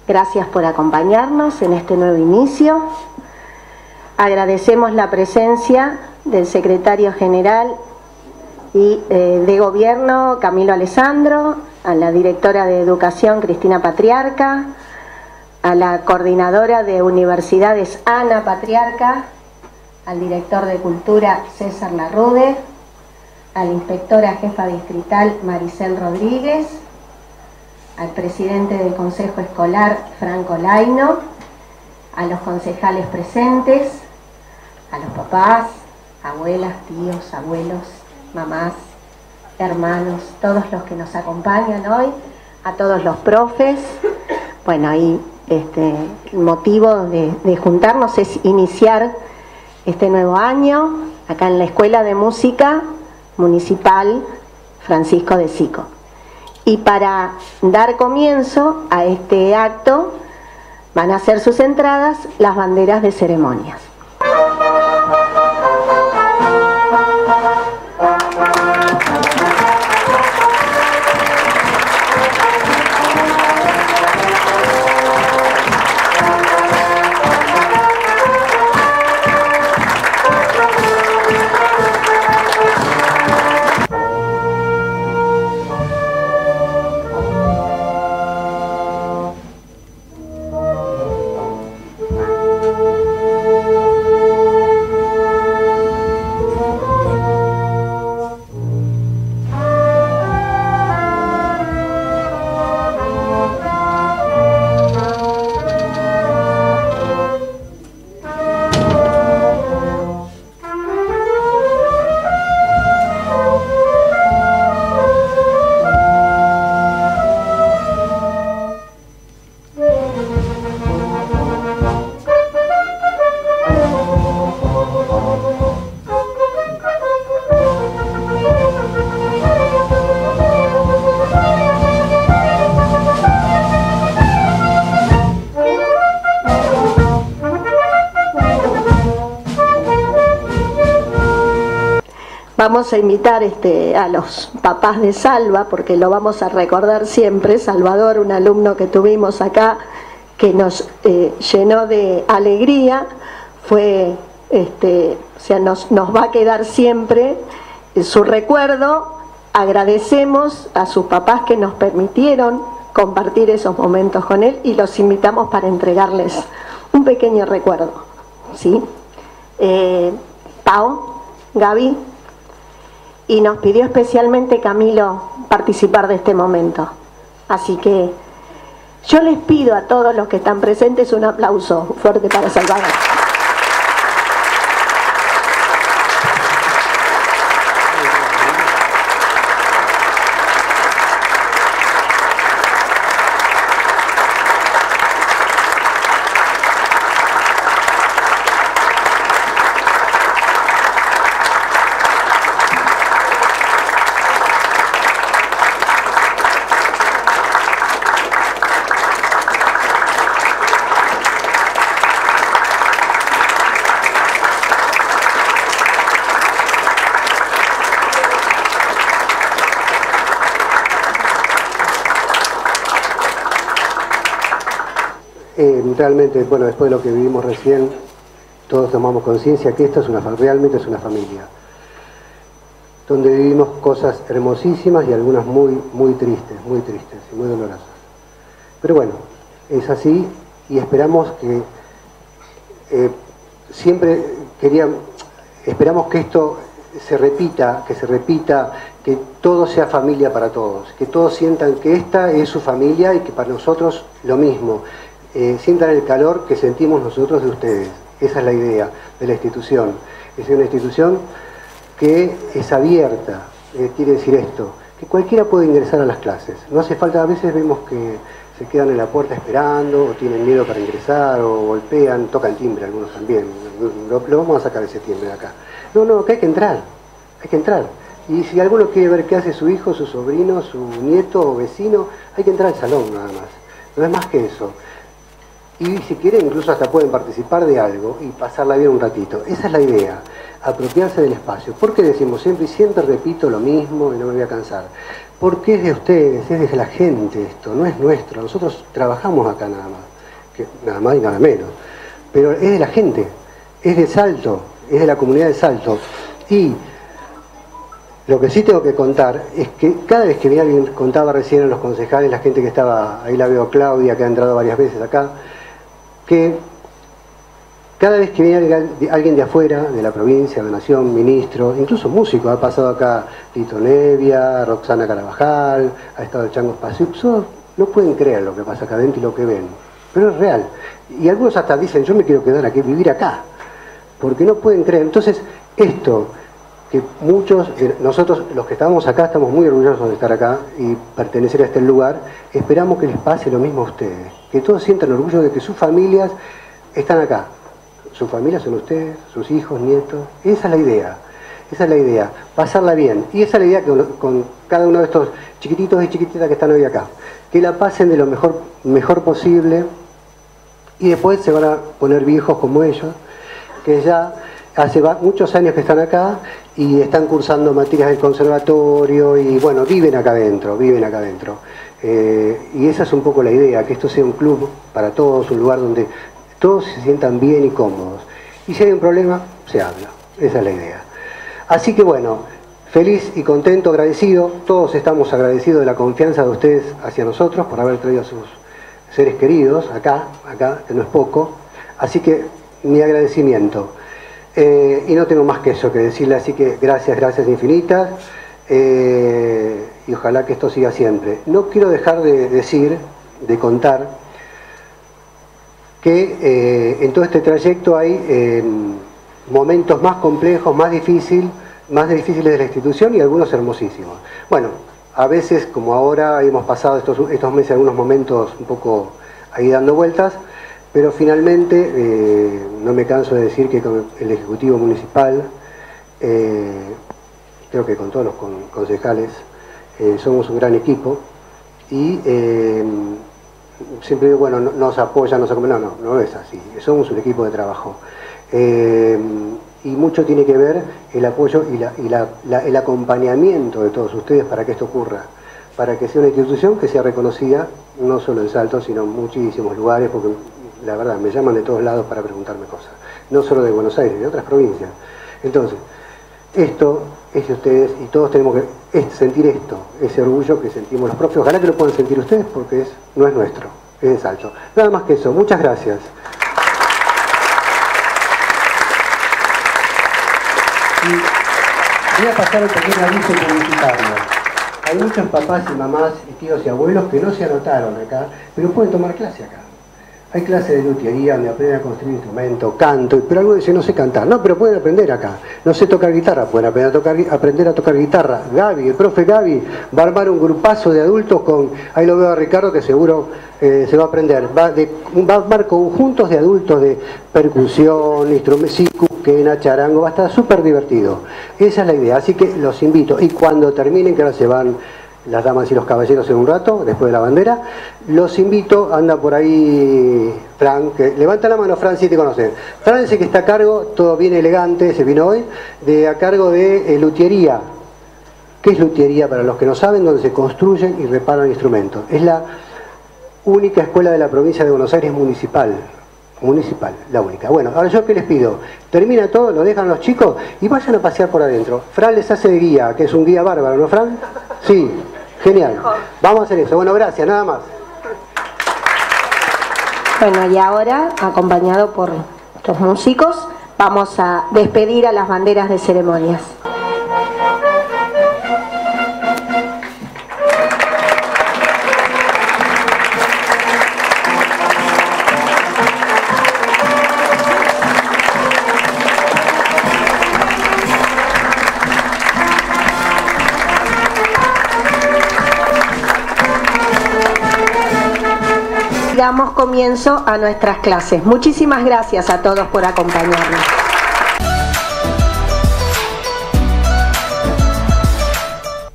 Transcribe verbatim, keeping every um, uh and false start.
Gracias por acompañarnos en este nuevo inicio. Agradecemos la presencia del secretario general y eh, de Gobierno, Camilo Alessandro, a la directora de Educación, Cristina Patriarca, a la coordinadora de Universidades, Ana Patriarca, al director de Cultura, César Larrude, a la inspectora jefa distrital, Maricel Rodríguez, al presidente del Consejo Escolar, Franco Laino, a los concejales presentes, a los papás, abuelas, tíos, abuelos, mamás, hermanos, todos los que nos acompañan hoy, a todos los profes. Bueno, ahí este, el motivo de, de juntarnos es iniciar este nuevo año acá en la Escuela de Música Municipal Francisco de Sico. Y para dar comienzo a este acto van a hacer sus entradas las banderas de ceremonias. Vamos a invitar este, a los papás de Salva, porque lo vamos a recordar siempre. Salvador, un alumno que tuvimos acá, que nos eh, llenó de alegría, fue, este, o sea, nos, nos va a quedar siempre su recuerdo. Agradecemos a sus papás que nos permitieron compartir esos momentos con él y los invitamos para entregarles un pequeño recuerdo, ¿sí? Eh, Pau, Gaby. Y nos pidió especialmente Camilo participar de este momento. Así que yo les pido a todos los que están presentes un aplauso fuerte para Salvador. Eh, realmente, bueno, después de lo que vivimos recién, todos tomamos conciencia que esto es una, realmente es una familia, donde vivimos cosas hermosísimas y algunas muy, muy tristes, muy tristes y muy dolorosas. Pero bueno, es así y esperamos que, eh, siempre queríamos, esperamos que esto se repita, que se repita, que todo sea familia para todos, que todos sientan que esta es su familia y que para nosotros lo mismo. Eh, sientan el calor que sentimos nosotros de ustedes. Esa es la idea de la institución. Es una institución que es abierta. Eh, quiere decir esto, que cualquiera puede ingresar a las clases. No hace falta, a veces vemos que se quedan en la puerta esperando, o tienen miedo para ingresar, o golpean, tocan timbre algunos también. Lo, lo vamos a sacar de ese timbre de acá. No, no, que hay que entrar, hay que entrar. Y si alguno quiere ver qué hace su hijo, su sobrino, su nieto o vecino, hay que entrar al salón nada más. No es más que eso. Y si quieren, incluso hasta pueden participar de algo y pasarla bien un ratito. Esa es la idea, apropiarse del espacio. ¿Por qué decimos siempre, y siempre repito lo mismo y no me voy a cansar? porque es de ustedes, es de la gente esto, no es nuestro. Nosotros trabajamos acá nada más, que, nada más y nada menos, pero es de la gente, es de Salto, es de la comunidad de Salto. Y lo que sí tengo que contar es que cada vez que viene alguien, contaba recién a los concejales, la gente que estaba, ahí la veo Claudia, que ha entrado varias veces acá, que cada vez que viene alguien de afuera, de la provincia, de la nación, ministro, incluso músico, ha pasado acá Tito Nevia, Roxana Carabajal, ha estado el Chango Espacio, no pueden creer lo que pasa acá adentro y lo que ven, pero es real. Y algunos hasta dicen, yo me quiero quedar aquí, vivir acá, porque no pueden creer. Entonces, esto, que muchos, nosotros los que estamos acá, estamos muy orgullosos de estar acá y pertenecer a este lugar, esperamos que les pase lo mismo a ustedes, que todos sientan orgullo de que sus familias están acá. Sus familias son ustedes, sus hijos, nietos. Esa es la idea, esa es la idea, pasarla bien. Y esa es la idea que con, con cada uno de estos chiquititos y chiquititas que están hoy acá. Que la pasen de lo mejor, mejor posible y después se van a poner viejos como ellos, que ya hace muchos años que están acá y están cursando materias del conservatorio y bueno, viven acá adentro, viven acá adentro. Eh, y esa es un poco la idea, que esto sea un club para todos, un lugar donde todos se sientan bien y cómodos. Y si hay un problema, se habla. Esa es la idea. Así que bueno, feliz y contento, agradecido. Todos estamos agradecidos de la confianza de ustedes hacia nosotros por haber traído a sus seres queridos acá, acá, que no es poco. Así que mi agradecimiento. Eh, y no tengo más que eso que decirle, así que gracias, gracias infinitas. Eh, y ojalá que esto siga siempre. No quiero dejar de decir, de contar, que eh, en todo este trayecto hay eh, momentos más complejos, más difíciles, más difíciles de la institución y algunos hermosísimos. Bueno, a veces, como ahora, hemos pasado estos, estos meses algunos momentos un poco ahí dando vueltas, pero finalmente, eh, no me canso de decir que con el Ejecutivo Municipal, eh, creo que con todos los con, concejales, eh, somos un gran equipo y eh, siempre digo, bueno, nos apoyan, nos acompañan, no, no, no es así, somos un equipo de trabajo. Eh, y mucho tiene que ver el apoyo y, la, y la, la, el acompañamiento de todos ustedes para que esto ocurra, para que sea una institución que sea reconocida, no solo en Salto, sino en muchísimos lugares, porque la verdad, me llaman de todos lados para preguntarme cosas, no solo de Buenos Aires, de otras provincias. Entonces, esto es de ustedes y todos tenemos que sentir esto, ese orgullo que sentimos los propios. Ojalá que lo puedan sentir ustedes porque es, no es nuestro, es de Salto. Nada más que eso, muchas gracias. Y voy a pasar un pequeño aviso publicitario. Hay muchos papás y mamás y tíos y abuelos que no se anotaron acá, pero pueden tomar clase acá. Hay clases de luthiería donde aprenden a construir instrumentos, canto, pero algunos dicen no sé cantar. No, pero pueden aprender acá. No sé tocar guitarra, pueden aprender a tocar, aprender a tocar guitarra. Gaby, el profe Gaby, va a armar un grupazo de adultos con, ahí lo veo a Ricardo que seguro eh, se va a aprender. Va, de, va a armar conjuntos de adultos de percusión, instrumentos, quena, charango, va a estar súper divertido. Esa es la idea, así que los invito. Y cuando terminen, que ahora se van las damas y los caballeros en un rato, después de la bandera, los invito, anda por ahí Fran, que levanta la mano Fran si te conocen. Fran es el que está a cargo, todo bien elegante, se vino hoy, de a cargo de eh, luthiería. ¿Qué es luthiería? Para los que no saben, donde se construyen y reparan instrumentos. Es la única escuela de la provincia de Buenos Aires municipal. Municipal, la única. Bueno, ahora yo qué les pido, termina todo, lo dejan los chicos y vayan a pasear por adentro. Fran les hace de guía, que es un guía bárbaro, ¿no, Fran? Sí, genial. Vamos a hacer eso. Bueno, gracias, nada más. Bueno, y ahora, acompañado por estos músicos, vamos a despedir a las banderas de ceremonias. Damos comienzo a nuestras clases. Muchísimas gracias a todos por acompañarnos.